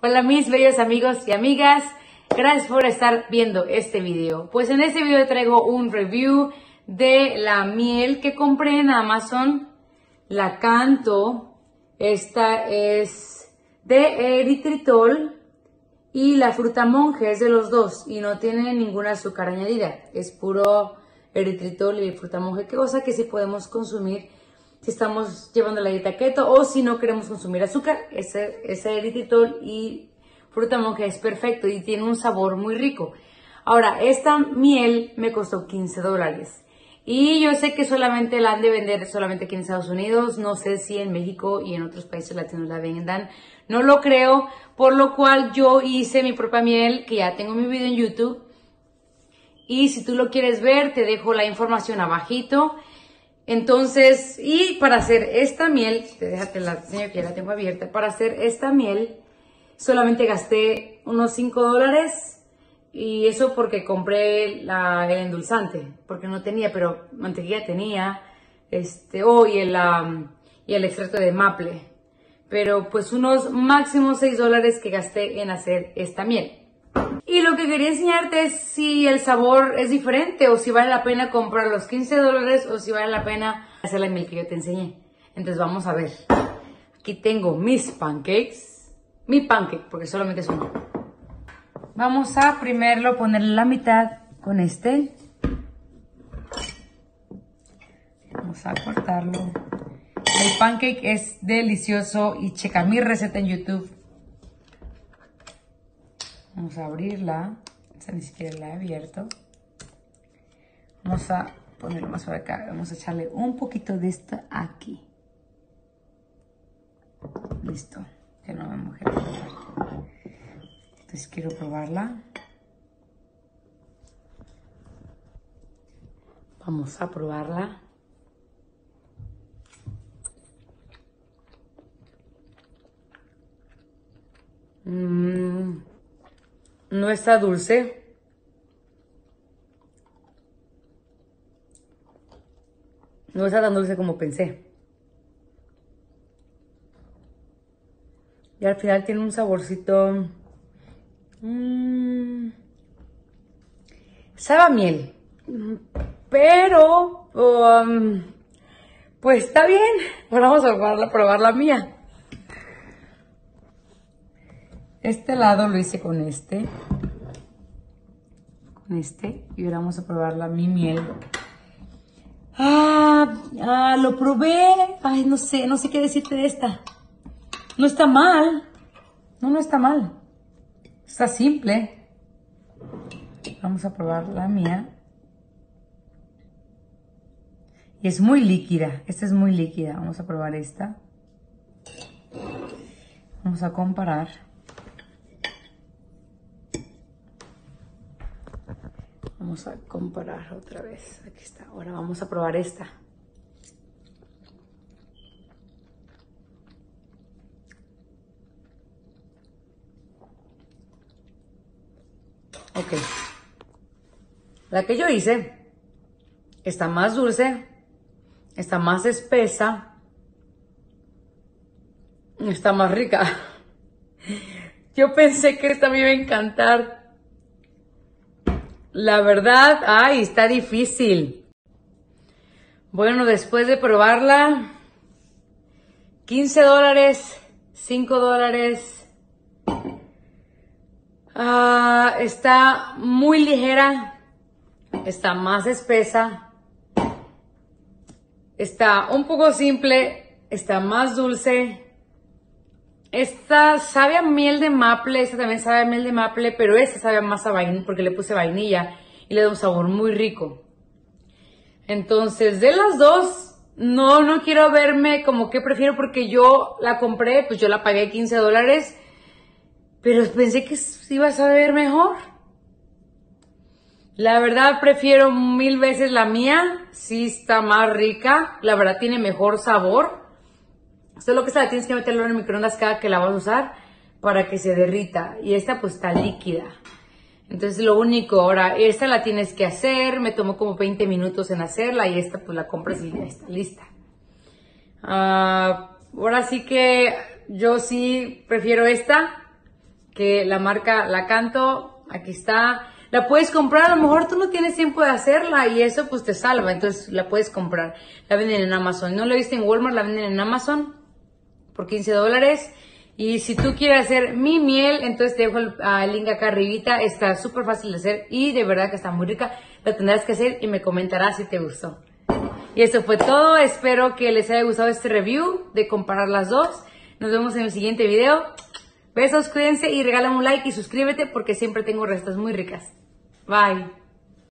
Hola mis bellos amigos y amigas, gracias por estar viendo este video. Pues en este video traigo un review de la miel que compré en Amazon, la Canto. Esta es de eritritol y la fruta monje, es de los dos y no tiene ninguna azúcar añadida, es puro eritritol y fruta monje, que cosa que sí podemos consumir si estamos llevando la dieta keto o si no queremos consumir azúcar. Ese eritritol y fruta monje es perfecto y tiene un sabor muy rico. Ahora, esta miel me costó $15 y yo sé que solamente la han de vender solamente aquí en Estados Unidos. No sé si en México y en otros países latinos la vendan, no lo creo, por lo cual yo hice mi propia miel, que ya tengo mi video en YouTube, y si tú lo quieres ver te dejo la información abajito. Entonces, y para hacer esta miel, déjate la enseño que ya la tengo abierta. Para hacer esta miel solamente gasté unos $5 y eso porque compré el endulzante, porque no tenía, pero mantequilla tenía, y el extracto de maple, pero pues unos máximo $6 que gasté en hacer esta miel. Y lo que quería enseñarte es si el sabor es diferente o si vale la pena comprar los $15 o si vale la pena hacer la miel que yo te enseñé. Entonces vamos a ver. Aquí tengo mis pancakes. Mi pancake, porque solamente es uno. Vamos a primero ponerle la mitad con este. Vamos a cortarlo. El pancake es delicioso y checa mi receta en YouTube. Vamos a abrirla. Esta ni siquiera la he abierto. Vamos a ponerlo más por acá. Vamos a echarle un poquito de esto aquí. Listo. Que no me moje. Entonces quiero probarla. Vamos a probarla. No está dulce. No está tan dulce como pensé. Y al final tiene un saborcito. Sabe a miel. Pero, pues está bien. Ahora vamos a probar la mía. Este lado lo hice con este. Y ahora vamos a probar mi miel. Lo probé. Ay, no sé qué decirte de esta. No está mal. No está mal. Está simple. Vamos a probar la mía. Y es muy líquida. Esta es muy líquida. Vamos a probar esta. Vamos a comparar. Vamos a comparar otra vez. Aquí está. Ahora vamos a probar esta. Ok. La que yo hice está más dulce, está más espesa, está más rica. Yo pensé que esta me iba a encantar. La verdad, ay, está difícil. Bueno, después de probarla, $15, $5. Está muy ligera, está más espesa, está un poco simple, está más dulce. Esta sabe a miel de maple, esta también sabe a miel de maple, pero esta sabe más a vainilla porque le puse vainilla y le da un sabor muy rico. Entonces, de las dos, no quiero verme como que prefiero, porque yo la compré, pues yo la pagué $15, pero pensé que iba a saber mejor. La verdad prefiero 1000 veces la mía, sí está más rica, la verdad tiene mejor sabor. Solo que esta la tienes que meterlo en el microondas cada que la vas a usar para que se derrita. Y esta pues está líquida. Entonces lo único, ahora esta la tienes que hacer, me tomó como 20 minutos en hacerla y esta pues la compras y ya está lista. Ahora sí que yo sí prefiero esta. que la marca Lakanto, aquí está. La puedes comprar, a lo mejor tú no tienes tiempo de hacerla y eso pues te salva, entonces la puedes comprar. La venden en Amazon. No la he visto en Walmart, la venden en Amazon por $15. Y si tú quieres hacer mi miel, entonces te dejo el link acá arribita. Está súper fácil de hacer y de verdad que está muy rica. La tendrás que hacer y me comentarás si te gustó. Y eso fue todo. Espero que les haya gustado este review de comparar las dos. Nos vemos en el siguiente video. Besos, cuídense y regálame un like y suscríbete porque siempre tengo recetas muy ricas. Bye.